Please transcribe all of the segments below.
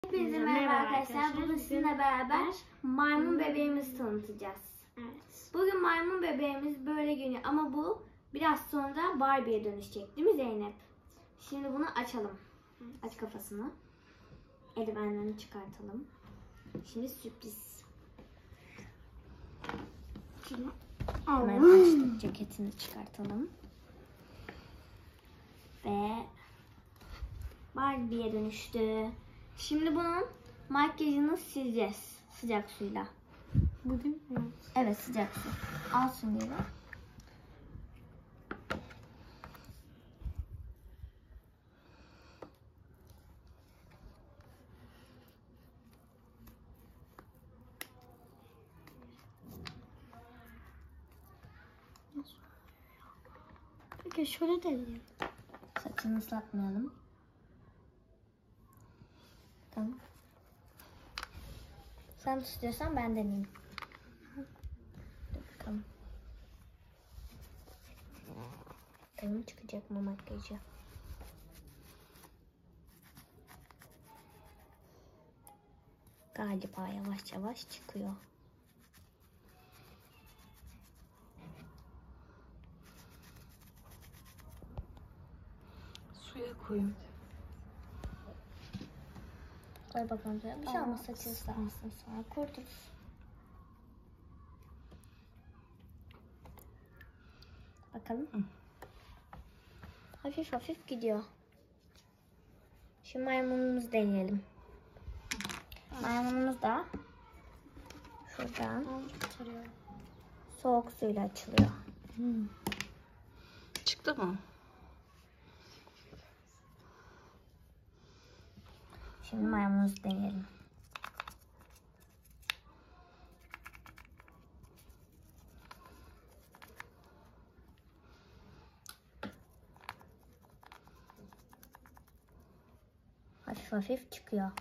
Hepinize merhaba arkadaşlar. Bugün sizinle beraber maymun bebeğimizi tanıtacağız. Evet. Bugün maymun bebeğimiz böyle görünüyor ama bu biraz sonra Barbie'ye dönüşecek, değil mi Zeynep? Şimdi bunu açalım. Aç kafasını. Eldivenlerini çıkartalım. Şimdi sürpriz. Hemen açtık. Ceketini çıkartalım. Ve Barbie'ye dönüştü. Şimdi bunun makyajını sileceğiz sıcak suyla. Bu değil mi? Evet, sıcak su. Al süngeri. Peki şöyle deneyelim. Saçını ıslatmayalım. Tamam. Sen istiyorsan ben deneyeyim. Dur bakalım. Tamam, çıkacak mı makyajı? Galiba yavaş yavaş çıkıyor. Suya koyayım. Koy bakalım. Bir şey olmaz, saçını ıslatmasın sonra kurtulur. Bakalım. Hafif hafif gidiyor. Şimdi maymunumuzu deneyelim. Maymunumuz da şuradan soğuk suyla açılıyor. Çıktı mı? Şimdi maymunumuzu deneyelim. Hafif hafif çıkıyor.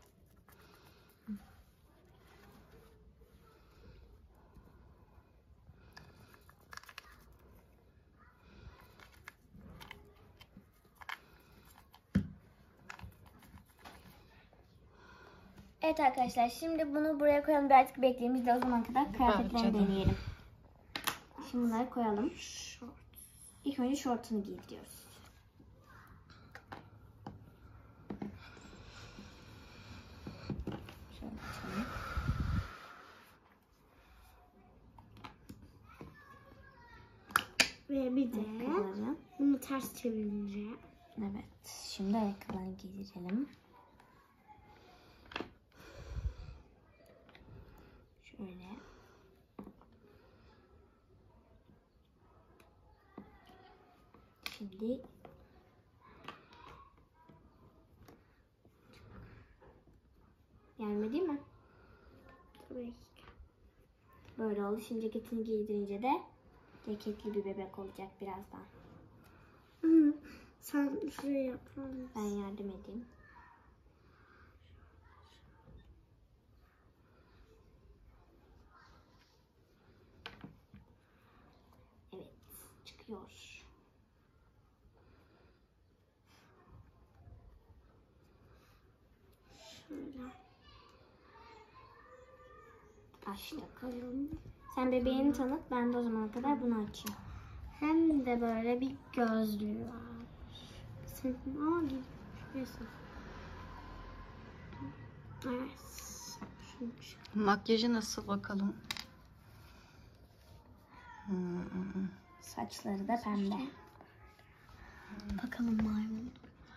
Evet arkadaşlar, şimdi bunu buraya koyalım, birazcık bekleyelim. Biz de o zaman kadar kıyafetlerini deneyelim. Şimdi bunları koyalım. İlk önce şortunu giydiriyoruz. Şöyle açalım. Ve bir de Ayakkabıları. bunu ters çevirince. Evet, şimdi ayakkabılarını giydirelim. Şöyle. Şimdi gelmedi mi? Tabii. Böyle oldu. Şimdi ceketini giydirince de ceketli bir bebek olacak birazdan. Sen şuraya yapar mısın? Ben yardım edeyim. Evet, çıkıyor. Şöyle. Açtık. Bakalım. Sen bebeğini tanıt, ben de o zamana kadar bunu açayım. Hem de böyle bir gözlüğü var. Sen gidiyorsun. Evet. Makyajı nasıl bakalım? Saçları da pembe. Bakalım maymun.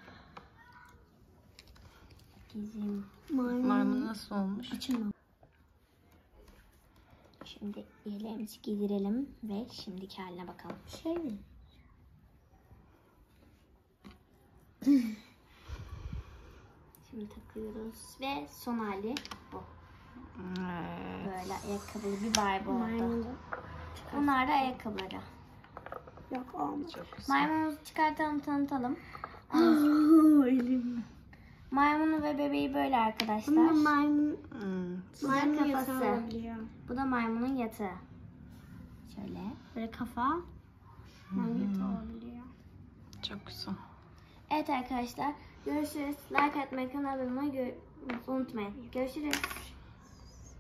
Gizim. Maymun nasıl olmuş? Açılma. Şimdi iyilerimizi giydirelim ve şimdiki haline bakalım. Şey mi? Şimdi takıyoruz ve son hali bu. Evet. Böyle ayakkabılı bir Barbie oldu. Maymun. Bunlar da ayakkabıları. Yok olmadı. Çok güzel. Maymunumuzu çıkartalım, tanıtalım. Elim. Maymunu ve bebeği böyle arkadaşlar. Bunda maymun. Maymun Maymun kafası. yatağı olabiliyor. Bu da maymunun yatağı. Şöyle. Böyle kafa. Maymun yatağı olabiliyor. Çok güzel. Evet arkadaşlar, görüşürüz. Like atmayı, kanala abone olmayı unutmayın. Görüşürüz.